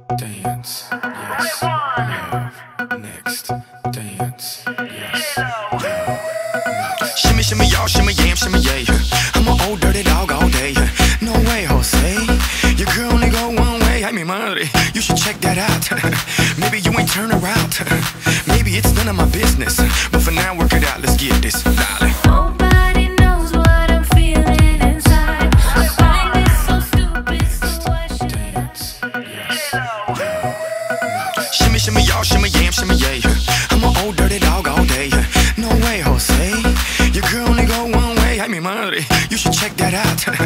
Dance, yes, love, next, dance, yes, love. Shimmy, shimmy, y'all, shimmy, yam, shimmy, yay. I'm an old dirty dog all day. No way, Jose. Your girl only go one way. Ay, mi madre, you should check that out. Maybe you ain't turn around. Maybe it's none of my business. But for now, work it out. Let's get this, darling. Nobody knows what I'm feeling inside. I find it so stupid, so why should I? Shimmy, shimmy, y'all, shimmy, yam, shimmy, yay. I'm an old dirty dog all day. No way, Jose. Your girl only go one way. Ay, mi madre, you should check that out.